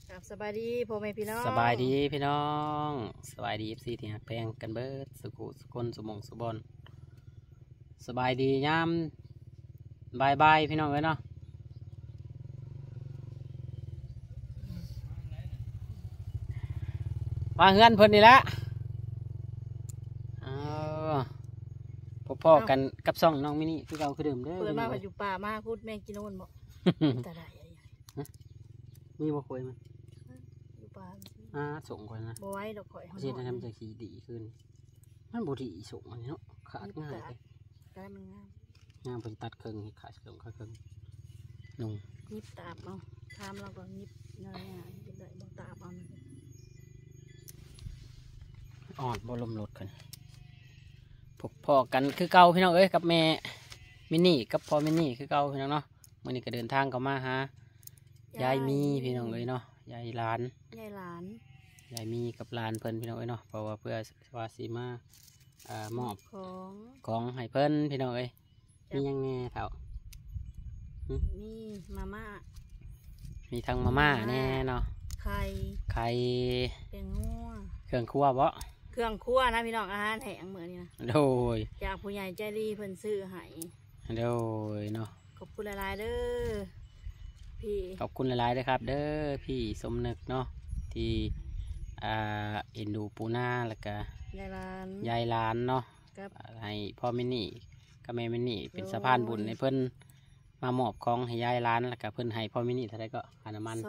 ครับสบายดีพ่อแม่พี่น้องสบายดีพี่น้องสบายดีFCที่หักแพงกันเบิดสุขุสุคนสุมงสุบอนสบายดียามบายพี่น้องเอ้ยเนาะมาเฮือนเพิ่นนี่ละพ่อกันกับซ่องน้องมินิคือเก่าคือเดิมเด้อเปิดมาอยู่ป่ามาพูดแมงกินโน่นบอกแต่ได้มีบ่คุยมันอยู่ป่าส่งก่อนนะบ่ไว้ดอกข่อยเสียทำจากสีดีขึ้นมันบ่ดีส่งอันนี้เนาะขาดง่ายเลยได้มันงามเป็นตัดเครื่องขาดเครื่องขาดเครื่องนุ่งนิบตาบเอาทำเราก็นิบเงยนิบเลยบ่ตาบเอาอ่อนบ่ลมรถกันพอกันคือเก่าพี่น้องเอ้ยกับแม่มินี่กับพ่อมินี่คือเก่าพี่น้องเนาะมื่อนี้ก็เดินทางเข้ามาหายายมีพี่น้องเอ้ยเนาะยายหลานยายมีกับหลานเพิ่นพี่น้องเอ้ยเนาะเพราะว่าเพื่อว่าสีมามอบของให้เพิ่นพี่น้องเอ้ยมียังไงเถ่ามีมาม่ามีทั้งมาม่าแน่เนาะไข่เป็นงัวเครื่องครัวบ่เครื่องครัวนะพี่น้องอาหารแห้งเหมือนนี่นะโดยจากผู้ใหญ่ใจดีเพิ่นซื้อให้โดยเนาะขอบคุณหลายๆเด้อพี่ขอบคุณหลายๆด้วยครับเด้อพี่สมนึกเนาะที่เอ็นดูปูนาแล้วก็ยายหลานเนาะให้พ่อมินี่กับแม่มินี่เป็นสะพานบุญให้เพิ่นมามอบของให้ยายหลานแล้วก็เพิ่นให้พ่อมินี่เท่าไรก็ค่าน้ำมัน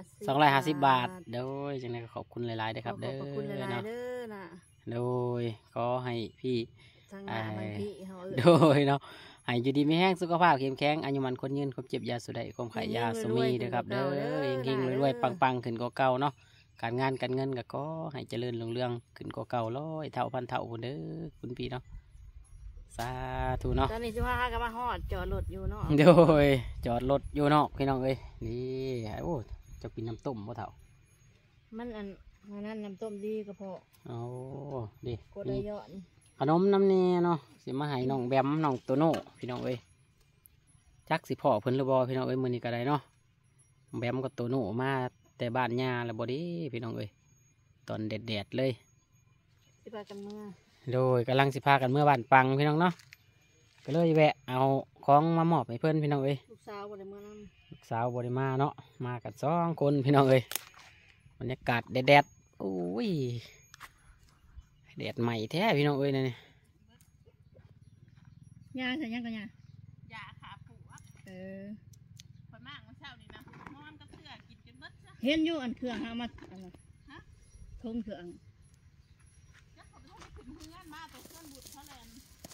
250 บาทโดยจังได๋ก็ขอบคุณหลายๆด้วยครับเด้อขอบคุณหลายๆเด้อนะโดยขอให้พี่พี่โดยเนาะให้อยู่ดีไม่แห้งสุขภาพเข้มแข็งอายุมันคนยืนครบเจ็บยาสุดใดความขายยาสมีเด้อครับเด้อเฮงๆรวยๆปังๆขึ้นกว่าเก่าเนาะการงานการเงินก็ให้เจริญรุ่งเรืองขึ้นกว่าเก่า100 เท่าพันเท่าคนเด้อคุณพี่เนาะสาธุเนาะตอนนี้สิว่าก็มาฮอดจอดรถอยู่เนาะโดยจอดรถอยู่นอกพี่น้องเอ้ยนี่โอ้จะกินน้ำต้มบ่เท่ามันนั่นน้ำต้มดีก็พอโอ้ดิกดได้ยอดขนมน้ำเนียเนาะสิมาให้น้องแบมน้องโตโน่พี่น้องเอ้ยจักสิพ่อเพิ่นหรือบ่พี่น้องเอ้ยมื้อนี้ก็ได้เนาะแบมกับโตโน่มาแต่บ้านย่าแล้วบ่ดีพี่น้องเอ้ยตอนแดดเลยสิพากันเมื่อโดยกำลังสิพากันเมื่อบ้านปังพี่น้องเนาะก็เลยแวะเอาของมามอบให้เพิ่นพี่น้องเอ้ยลูกสาวบ่ได้เมื่อนำลูกสาวบ่ได้มาเนาะมากัน2 คนพี่น้องเอ้ยบรรยากาศแดดโอ้ยแดดใหม่แท้พี่น้องเอ้ยนี่ยาใส่ยังกันยาขาปูคนมากมันเช้านี่นะนอนก็เสื่อกินจนมดซะเห็นอยู่อันเครื่องเอามาทุ่มเครื่องแล้วเขาไปทุ่มขึ้นเพื่อนมาตัวเพื่อนบุตรเขาแลน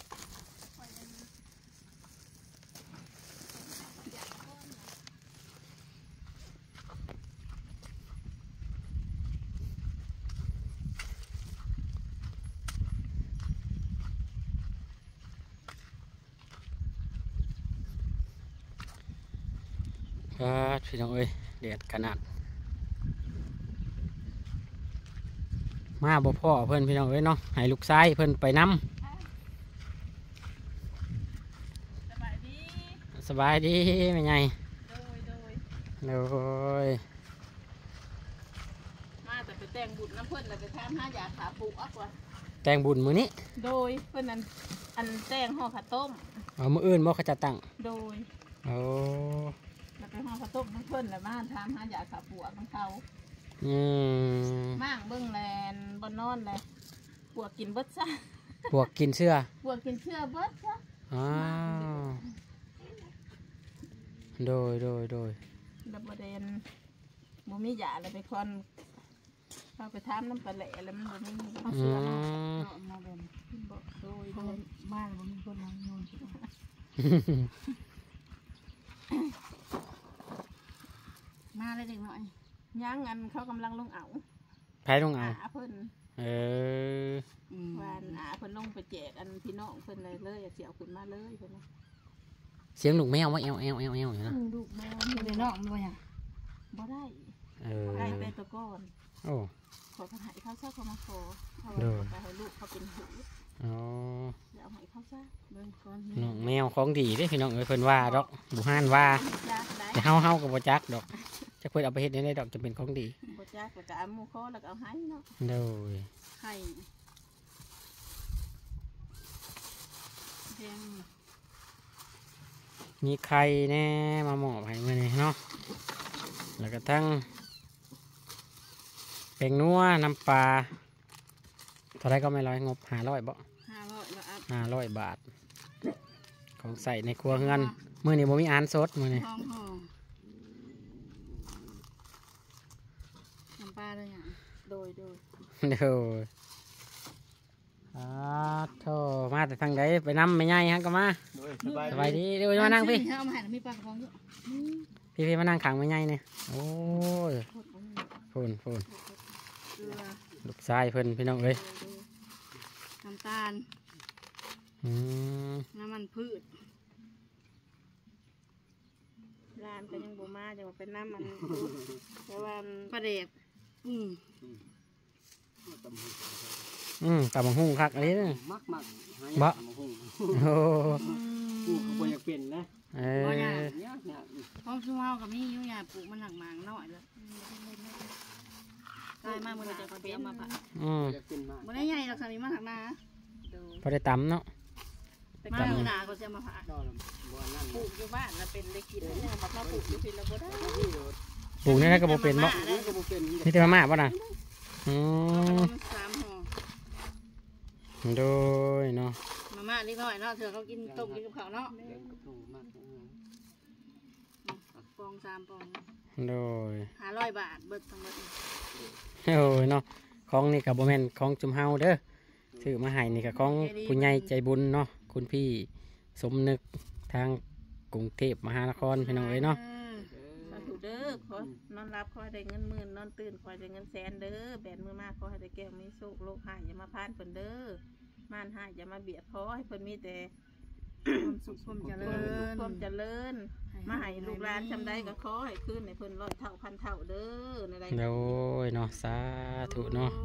พี่น้องเอ้ยแดดขนาดมาบ่พ่อเพื่อนพี่น้องเอ้ยเนาะให้ลูกชายเพื่อนไปนำสบายดีแม่ใหญ่โดยมาแต่ไปแต่งบุญน้ำเพื่อนแล้วไปทำ5 ยาขาปูอักว่าแต่งบุญมื้อนี้โดยเพื่อนนั้นอันแต่งห่อข้าวต้มมื้ออื่นบ่เขาจะตั้งโดยแล้วไปห่อข้าวต้มน้ำเพื่อนแล้วมาทำ5 ยาขาปูอักของเขามั่งเบิ้งแลนบนนอนเลยปวกกินเบิดซะปวกกินเชื่อปวกกินเชื่อเบิดซะโดยแล้วประเด็นบ่มียาอะไรไปคอนเข้าไปทำน้ำปลาแหล่แล้วมันบ่มีเชื่อมาแบบบอกโดยบ้านบ่มีคนมาโยนมาเลยเด็กหน่อยย่างอันเขากำลังลงเอาแพ้ลงเอาเพิ่นวันเพิ่นลงไปแจกอันพี่น้องเพิ่นเลยเสียวขึ้นมาเลยเพิ่นเสียงลูกแมวว่าเอวอยู่นะลูกแมวอยู่ในนอกมันว่าบ่ได้ได้ไปตะก้อนขอหายเขาซะเขามาขอเขาไปให้ลูกเขาเป็นหูเดี๋ยวให้เขาซะเลยก่อนน้องแมวของดีเด้พี่น้องเอ้ยเพิ่นว่าดอกบุห่านว่าแต่เฮากับบ่จักดอกจะเพิ่นเอาไปเฮ็ดในดอกจะเป็นของดีบ่จักแล้วก็เอาหมูคอแล้วก็เอาให้เนาะโดยไข่แดงมีไข่แน่มาหมอบให้มื้อนี้เนาะแล้วก็ทั้งเป็งนัวน้ำปลาเท่าไรก็ไม่ร้อยงบ500บ่ 500แล้วอัพ 500 บาท ของใส่ในครัวเฮือนมื้อนี้บ่มีอาหารสดมื้อนี้ทองห่อน้ำปลาเลยอ่ะโดยเด้อโธ่มาแต่ทางใดไปนำไม่ใหญ่ฮะก็มาสบายดีเดี๋ยวมานั่งพี่เอามาให้มีปลากระป๋องอยู่พี่มานั่งขังไม่ใหญ่เนี่ยโอ้ยโคตรบ่มีพูนเกลือลูกชายเพิ่นพี่น้องเอ้ยน้ำตาลอืมน้ำมันพืชร้านก็ยังบ่มาจังว่าเป็นน้ำมันแต่ว่าปลาเด็กตำบักหุ่งคักอันนี้เนี่ยมักบะมาหุ้งโอ้ผู้เขาบ่อยากเป็นนะเอเนี่ยห้องชุ่มเฮากับมีอยู่ยาปลูกมันหนักหมางน้อยเลยตายมากมือจะเตรียมมาปะอยากเป็นมากบ่ได้ใหญ่หรอกสามีมาถักนาโดยพอได้ตำเนาะมามือหนาก็จะมาผ่าก็บ่นั่นปลูกอยู่บ้านน่ะเป็นได้กินแล้วเนี่ยมาปลูกอยู่พี่แล้วบ่ได้ที่โดดปลูกนี่ได้ก็บ่เป็นบ่นี่ก็บ่เป็นนี่แต่มาม่าบ่น่ะอืม 3ห่อโดยเนาะมาม่านิดหน่อยเนาะเถื่อเขากินต้มกินกับข้าวเนาะเดินกระทู้มากปอง3ปองโดย 500 บาทเบิดทั้งหมดโอ้ยเนาะของนี่กับบ่แม่นของจุมเฮาเด้อซื้อมาให้นี่ก็ของผู้ใหญ่ใจบุญเนาะคุณพี่สมนึกทางกรุงเทพมหานครพี่น้องเอ้ยเนาะสาธุเด้อขอนอนรับขอให้ได้เงินหมื่นนอนตื่นขอให้ได้เงินแสนเด้อแบนมือมากขอให้ได้แก้วมีโชคโลกหายอย่ามาพานเพิ่นเด้อม่านหายอย่ามาเบียดขอให้เพิ่นมีแต่ความสุขความเจริญความเจริญมาให้ลูกหลานจำได้ก็ขอให้ขึ้นในเพิ่นร้อยเท่าพันเท่าเด้อในใดโดยเนาะสาธุเนาะ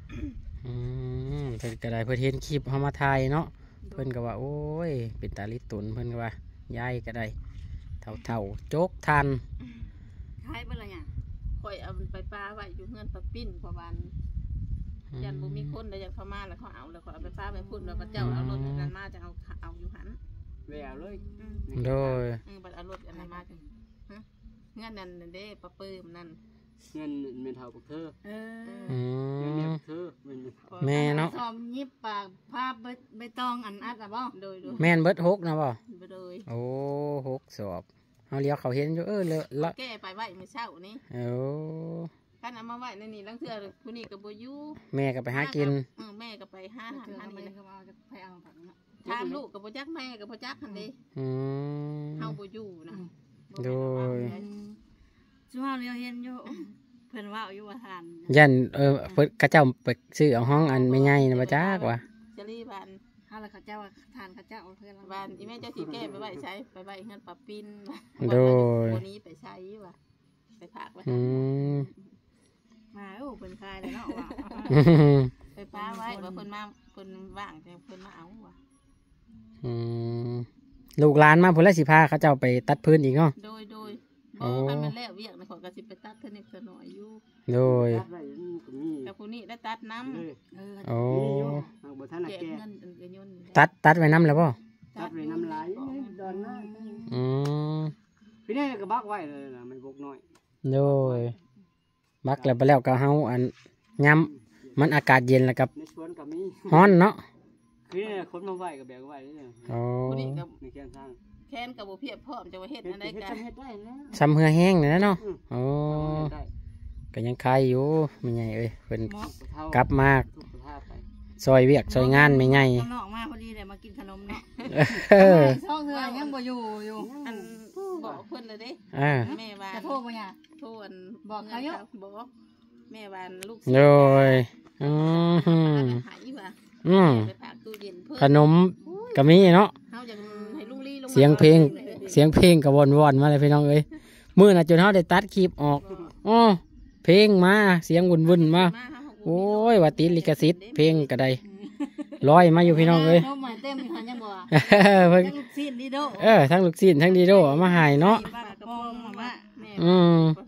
เพิ่นก็ได้เพิ่นเห็นคลิปเฮามาถ่ายเนาะเพิ่นก็ว่าโอ้ยเป็นตาลิตุนเพิ่นก็ว่ายายก็ได้เท่าโจกทันขายเบิ่ละหยังข่อยเอามันไปปลาไว้อยู่เฮือนปลาปิ้นเพราะวันยันบ่มีคนได้ยันเข้ามาแล้วเขาเอาแล้วเขาเอาไปปลาไปพุ่นแล้วก็เจ้าเอารถอันนั้นมาจะเอาอยู่หันแววเลยโดยบัดเอารถอันนั้นมาจังเงื่อนนั่นเด้ปลาปื้มนั่นเงินเมนเท่ากับเธออืเงินมเมียกับเธอเงินแม่เนาะซ้อมยิบปากภาพใบตองอันอัดอ่ะบ่โดยแม่นเบิด6นะบ่โดยโอ้6สอบเฮาเลี้ยวเขาเห็นอยู่เลอะละแก้ไปไว้มื้อเช้านี้โอ้กันเอามาไว้ในนี่ลังเทื่อผู้นี้ก็บ่อยู่แม่ก็ไปหากินแม่ก็ไปหาอาหารเถื่อทานมันนี่ก็เอาจะไปเอาผักเนาะทานลูกก็บ่จักแม่ก็บ่จักหั่นเด้อืมเฮาบ่อยู่นะโดยจุเฮาเรียวเห็นอยู่เพิ่นว่าอยู่ว่าทานยันเพิ่นกระเจ้าไปซื้อเอาห้องอันไม่ใหญ่นะบ่จักว่าจะรีบานเฮาละเขาเจ้าว่าทานเขาเจ้าเพิ่นละบานอีแม่เจ้าสิแก้ไปไว้ใช้ไปไว้เฮือนปลาปิ้นโดยวันนี้ไปใช้ว่ะไปฝากไว้อืมมาโอ้เพิ่นคายเลยเนาะว่าไปป้าไว้ว่าเพิ่นมาเพิ่นว่างแต่เพิ่นมาเอาว่ะอืมลูกหลานมาพุ่นละสิพาเขาเจ้าไปตัดพื้นอีกเนาะโดยโอ้บ่คันมันแล้วเวียกนะขอยก็สิไปตัดเท่านิดเท่าน้อยอยู่โดยตัดไว้ก็มีแต่ผู้นี้ได้ตัดน้ำเลยโอ้ทางบ่ทันแจกแก่เงินอันยนต์ตัดไว้น้ำแล้วบ่ตัดไว้น้ำลายดอนหน้าอืมพี่นี่ก็บักไว้เลยนะมันบกน้อยโดยบักแล้วไปแล้วก็เฮาอันย้ำมันอากาศเย็นแล้วกับในสวนก็มีร้อนเนาะคือนี่คนมาไว้ก็แบกไว้เลยโอ้ผู้นี้ก็ในแค่ทางแค้นกับบ่เพียบพร้อมจะว่าเฮ็ดเฮ็ดอันใดเฮ็ดกันเฮ็ดได้แล้วซ้ำเหือแห้งนี่นะเนาะโอ้ได้ก็ยังคายอยู่ไม่ใหญ่เอ้ยเพิ่นหมอกลับมาทุกสภาพไปซอยเวียกซอยงานไม่ใหญ่ข้างนอกมาพอดีเลยมากินขนมเนาะเออช่องเถื่อยังบ่อยู่อันบอกเพิ่นเลยเด้อ่าแม่วานจะโทรบ่หยังโทษบอกเขาอยู่บอกแม่วานลูกโดยอืมหายว่ะอืมไปฝากตู้เย็นเพิ่นขนมก็มีเนาะเฮาอยากให้ลุงลี่ลงมาเสียงเพลงเสียงเพลงก็วนๆมาเลยพี่น้องเอ้ยมื้อน่ะจนเฮาได้ตัดคลิปออกอ้อเพลงมาเสียงวุ่นๆมาโอ้ยว่าติดลิขสิทธิ์เพลงก็ได้ร้อยมาอยู่พี่น้องเอ้ยโทรมาเต็มอยู่หันยังบ่เพิ่นยังลูกชิ้นดีโดทั้งลูกศิษย์ทั้งดีโดเอามาให้เนาะปลากระป๋องมาแม่อืมเผา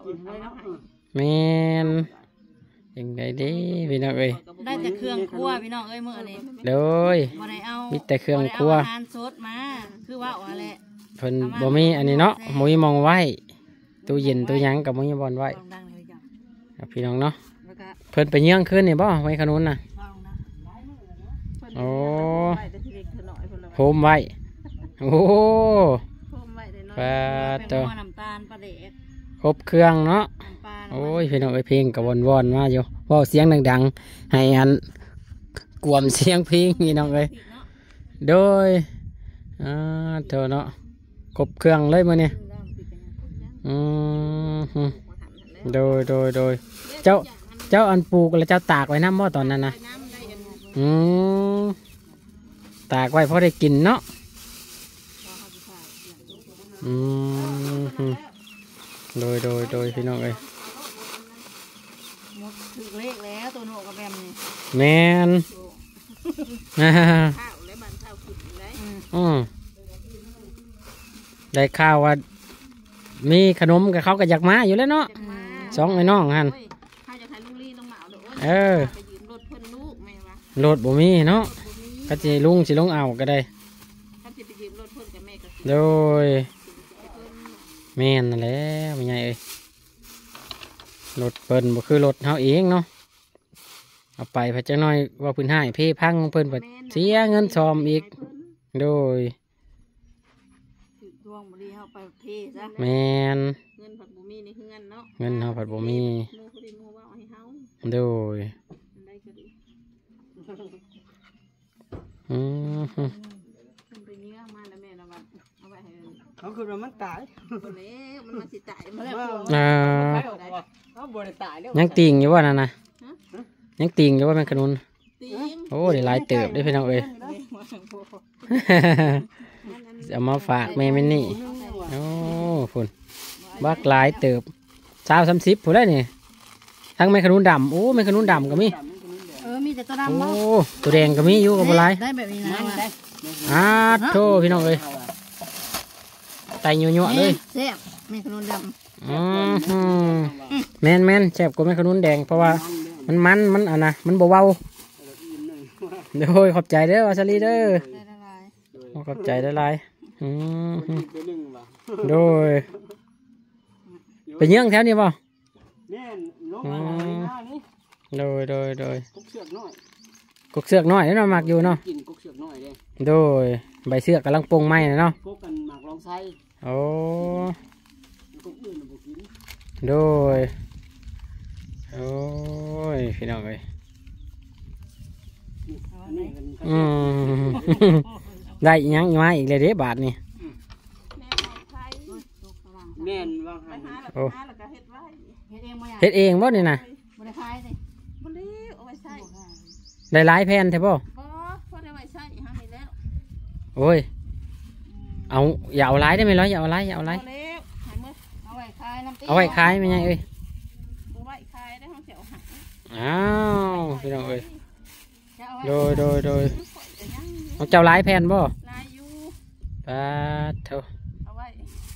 กินไว้เนาะแม่นยังไงเด้พี่น้องเอ้ยได้แต่เครื่องครัวพี่น้องเอ้ยมื้อนี้โดยบ่ได้เอามีแต่เครื่องครัวบ่ได้เอาอาหารสดมาคือว่าว่าแหละเพิ่นบ่มีอันนี้เนาะบ่มีหมองไว้ตู้เย็นตู้หยังก็บ่มีบ่อนไว้ลองดังเลยจ้ะครับพี่น้องเนาะแล้วก็เพิ่นไปเยี่ยงขึ้นนี่บ่ไว้ขนุนน่ะลองนะโอ้ไปแต่ทีเล็กเธอหน่อยเพิ่นละโฮมไว้โอ้โคมไว้ได้น้อยปลาเป็นตัวหัวน้ำตาลปลาเด็กครบเครื่องเนาะน้ำปลาโอ้ยพี่น้องเอ้ยเพลงก็วอนๆมาอยู่เว้าเสียงดังๆให้อันกวมเสียงเพลงพี่น้องเอ้ยพริกเนาะโดยเธอเนาะครบเครื่องเลยมื้อนี้น้ำพริกกันยังอืมฮึโดยเจ้าอันปลูกแล้วเจ้าตากไว้น้ำบ่ตอนนั้นนะน้ำได้ยังอืมตากไว้พอได้กินเนาะอืมฮึโดยพี่น้องเอ้ยหมดถึงเลขแล้วตัวโหนกับแบมนี่แม่นข้าวและบันข้าวกินได้อืมได้ข่าวว่ามีขนมกับเขาก็อยากมาอยู่แล้วเนาะจังมาสองไอ้น้องหันข้าจะให้ลุงลี่น้องหมาเด้อเออไปยืมรถเพิ่นลูกแม่ว่าโหลดบ่มีเนาะบ่มีก็สิลุงสิลงเอาก็ได้ถ้าสิไปยืมรถเพิ่นกับแม่ก็สิโดยให้เพิ่นแม่นนั่นแหละไม่ใหญ่เอ้ยรถเพิ่นบ่คือรถเฮาเองเนาะเอาไปพระเจ้าน้อยว่าเพิ่นให้เพพังเพิ่นบัดเสียเงินซ่อมอีก โดยถือดวงบริเฮาไปเพซะแม่นเงินผัดบ่มีในเฮือนเนาะเงินเฮาผัดบ่มีหมู่ผู้ใดหมู่ว่าเอาให้เฮาโดยอันใดก็ดีอืมฮึเพิ่นไปเนื้อมาแล้วแม่ละว่าเอาไว้ให้เขาคือว่ามันตายเพิ่นแล้วมันมาสิตายมันแล้วอ่าเขาบ่ได้ตายแล้วยังติ่งอยู่ว่านั่นน่ะยังติ่งอยู่ว่าแม่นขนุนติงโอ้ได้หลายเติบได้อพี่น้องเอ้ย เอามาฝากแม่มินนี่โอ้พุ่นบักหลายเติบ20-30พุ่นได้นี่ทั้งแม่ขนุนดำโอ้แม่ขนุนดำก็มีมีแต่ตัวโอ้ดำเนาะตัวแดงก็มีอยู่กับบ่หลายได้แบบนี้นะโธ่พี่น้องเอ้ยไตยั่วๆเลยแซ่บมีขนมดแม่นแซ่บกว่าแม่ขนุนแดงเพราะว่ามันอ่ะนะมันบ่เว้าโดยขอบใจเด้อวาซาลีเด้อำได้ละลายขอบใจได้หลายอืมตัวนึงว่ะโดยไปเยื่องแถวนี้บ่แม่นลงมาหน้านี่โดยกุกเสือกน้อยกุกเสือกน้อยเนาะมักอยู่เนาะกินกุกเสือกน้อยเด้โดยใบเสือกกำลังปรุงไหมนะเนาะพวกกันหมากรองไส้โอ้กุกอื่นน่ะบ่กินโดยโอ้ยพี่น้องเอ้ยอันนี้กันอืม ได้อิหยังมาอีกเลยเด้บาทนี่แม่เอาไผแม่นว่าไปหันหาแล้วโอ้หาแล้วก็เฮ็ดไว้เฮ็ดเองบ่อยากเฮ็ดเองบ่นี่นะบ่ได้ขายสิบ่ได้เอาไว้ใช้ได้หลายแผ่นใช่ป่ะบ่พอได้ไว้ใช้เฮานี่แล้วโอ้ยเอาอย่าเอาหลายได้ไหมล่ะอย่าเอาหลายอย่าเอาหลายพอแล้วให้หมดเอาไว้ขายน้ำตีเอาไว้ขายไม่ไงเอ้ยบ่ไว้ขายได้เฮาสิเอาหักอ้าวพี่น้องเอ้ยจะเอาไว้โดยข่อยก็ยังเอาเจ้าหลายแผ่นบ่ลายอยู่ปาดเถอะเอาไว้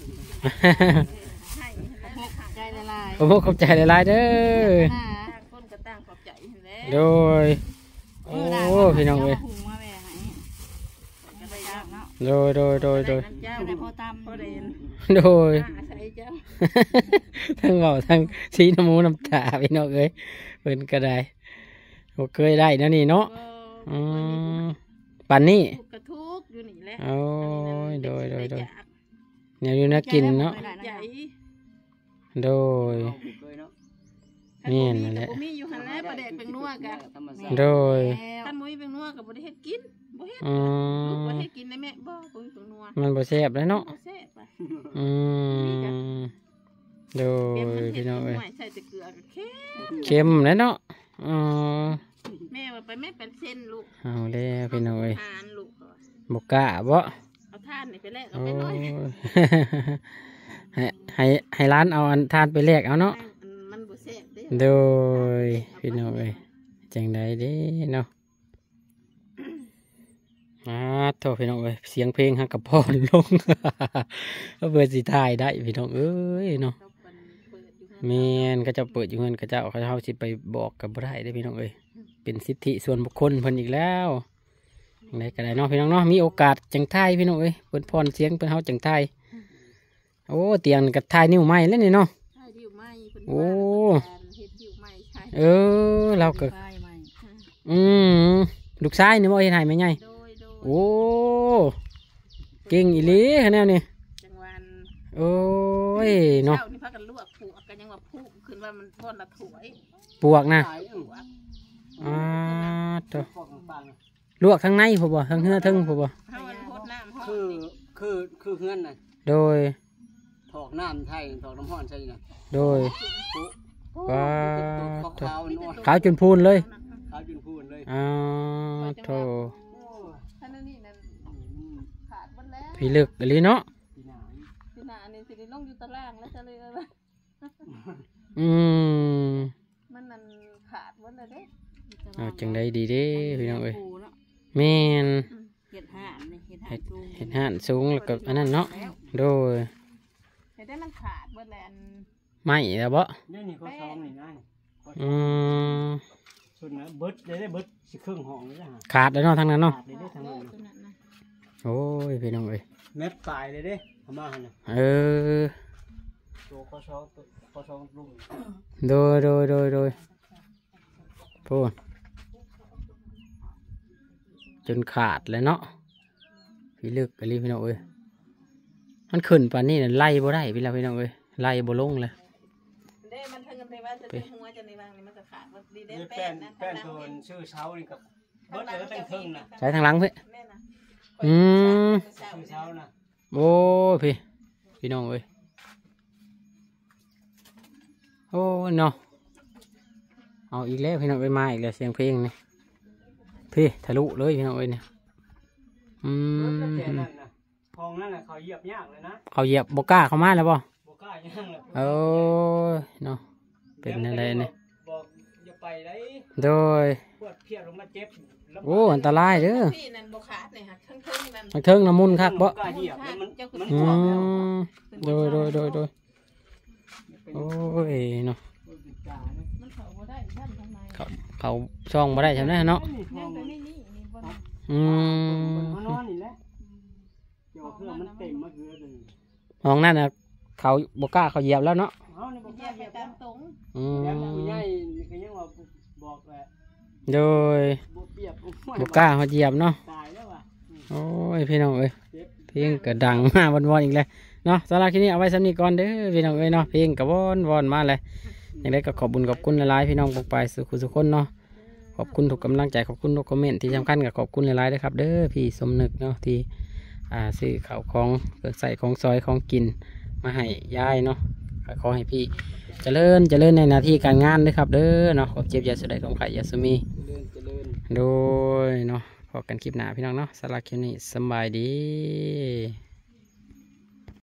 ให้แล้วค่ะใจละลายโอ้โหขอบใจหลายๆเด้อหน้าต่างคนก็ต่างขอบใจแล้วโดยโอ้พี่น้องเอ้ยหุงมาแม่ให้ก็ได้ยากเนาะโดยน้ำเจ้าได้พอตำพอได้โดยอาศัยเจ้าทั้งเบาทั้งสีน้ำมูน้ำตาพี่น้องเอ้ยเพิ่นก็ได้โอ้เคยได้นะนี่เนาะอืมปันนี่กระทุกอยู่นี่แหละโอ้ยโดยเนี่ยอยู่น่ากินเนาะใหญ่โดยเคยเนาะนี่นั่นแหละบ่มีอยู่หันแล้วประเด็นเป็นนัวกะธรรมชาติโดยท่านมุ้ยเป็นนัวกับบ่ได้เฮ็ดกินบ่เฮ็ดอืลูกบ่มเฮ็ดกินได้แม่บ่บ่มีเป็นนัวมันบ่แซ่บเลยเนาะบ่แซ่บอ่ะอืมโดเก็บยมันเฮ็พี่ดน้องเอ้ยหน่วยใส่แต่เกลือก็แค่เค็มเลยเนาะอ๋อแม่ว่าไปแม่เป็นเส้นลูกเอาแล้วพี่น้องเอ้ยทานลูกเขาว่าบ่กล้าบ่เอาทานนี่ไปแลกเอาโอ้ไปน้อยย ให้ร้านเอาอันทานไปแลกเอาเนาะมันบ่แซ่บเด้โดยพี่น้องเอ้ยจังใดเด้เนาะโทษพี่น้องเอ้ยเสียงเพลงฮักกับพ่อลง ก็เบื่อสิถ่ายได้พี่น้องเอ้ยเนาะเขาเปิดอยู่งานแม่นก็จะเปิดอยู่เงินก็จะเอาเขาสิไปบอกกับบ่ได้ได้อพี่น้องเอ้ยเป็นสิทธิส่วนบุคคลเพิ่นอีกแล้วจังไดก็ได้เนาะพี่น้องเนาะมีโอกาสจังไทยพี่น้องเอ้ยเพิ่นพรเสียงเพิ่นเฮาจังไทยโอ้เตียงกับทายนิ้วไม้แล้วนี่เนาะใช่ที่อยู่ไม่เพิ่นโอ้ว่าเฮ็ดที่อยู่ไม่ใช่เราก็ไฟไหมอืมลูกชายนี่บ่เฮ็ดให้แม่ใหญ่โดยโอ้เก่งอีหลีคะแนนนี่จังหวันโอ้ยเนาะเช้านี่พากันลวกผูกกันยังว่าผูกขึ้นว่ามันบ่อนละถ้วยปวกนะตายผูกตัวพวกต่างลวกทั้งในพุ่นบ่ทั้งเนื้อทั้งพุ่นบ่เฮามันโพดน้ำห้อๆคือเฮือนน่ะโดยถอกน้ำไทยถอกน้ำห้อนใช่น่ะโดย ว้าขาวๆนวลขาวจนพูนเลยขาวจนพูนเลยโธ่ท่านนี่นั่นขาดหมดแล้วพี่ลึกอีหลีเนาะพี่นาพี่นานี่สิได้ลงอยู่ตารางแล้วจะเลยว่าอืมมันนั่นขาดหมดแล้วเด้เอาจังไดดีเด้พี่น้องเอ้ยปูเนาะแม่นเห็ดห่านนี่เห็ดห่านสูงเห็ดห่านสูงแล้วก็อันนั้นเนาะโดยเห็นได้มันขาดหมดแล้วไม่แล้วบ่นี่เขาซ้อมนี่นะอืมส่วนนะเบิดได้เบิดสิครึ่งห้องเลยนะขาดแล้วเนาะทางนั้นเนาะขาดเลยได้ทั้งโลนั้นตัวนั้นนะโอ้ยพี่น้องเอ้ยเม็ดตายเลยเด้ทำมาหันน่ะเออตัวเขาซ้อมลุงโดยพูดจนขาดเลยเนาะพี่ลึกอะไรพี่น้องเอ้ยมันขึ้นป่านนี้น่ะไล่บ่ได้พี่น้องเอ้ยไล่บ่ลงเลยเด้มันทั้งกันในว่าจะเป็นหัวจะในวางนี่มันจะขาดมันดีเด้นี่แป้นนะแป้นโดนชื่อเช้านี่กับเบิดเลยก็เป็นครึ่งนะใช้ทางหลังเพื่อแม่นะอืมชื่อเช้านะโอ้พี่น้องเอ้ยโอ้เนาะเอาอีกแล้วพี่น้องเอ้ยมาอีกแล้วเสียงเพลงนี่พี่ทะลุเลยพี่น้องเอ้ยเนี่ยอืแต่มนั่นนะห้องนั่นน่ะเขาเหยียบยากเลยนะเขาเหยียบบกล้าเข้ามาแล้วป่ะบ่กล้าย่างเลยโอ้ยเนาะเป็นอะไรเนี่ยบอกอย่าไปได้โดยปวดเพียบลงมาเจ็บโอ้อันตรายเด้อพี่นั่นบขาดเนี่ยค่ะทั้งทั้งนั่นมันเทิงน้ำมุนคักบ่กล้าเหยียบแล้วมันอืมโดยโอ้ยเนาะมันเขาบ่ได้ท่านทำไมเขาช่องบ่ได้ใช่ไหมเนาะยังแต่นี่นี่บ่ได้อืมมานอนนี่แหละเดี๋ยวเครื่องมันเต็มมาคือเลยห้องนั่นน่ะเขาบกล้าเขาเหยียบแล้วเนาะเอานี่บ่กแยล้าก เหไปยียบตามตรงอืมแล้วผู้ใหญ่ก็ยังว่าบอกแหละโดยบ่เปียบบกล้าเขาเหยียบเนาะตายแล้วว่ะโอ้ยพี่น้องเอ้ยเจ็บเพลงก็ดังมาวนๆอีกแล้วเนาะสำหรับคลิปนี้เอาไว้สำนี้ก่อนเด้อพี่น้องเอ้ยเนาะเพลงก็วนมาเลยอย่างไรก็ขอบคุญขอบคุณหลายๆพี่น้องปกไปสุขคนเนาะขอบคุณทุกกำลังใจขอบคุณทุกคอมเมนต์ที่สำคัญก็ขอบคุณหลายๆด้วยครับเด้อพี่สมนึกเนาะที่ซื้อข้าวของเปิดใส่ของซอยของกินมาให้ยายเนาะก็ขอให้พี่เจริญในหน้าที่การงานด้วยครับเด้อเนาะขอบเจ็บอยาสุดใดของใครอยาสุมีเจริญโดยเนาะพอกันคลิปหน้าพี่น้องเนาะสำหรับคลิปนี้สำบายดี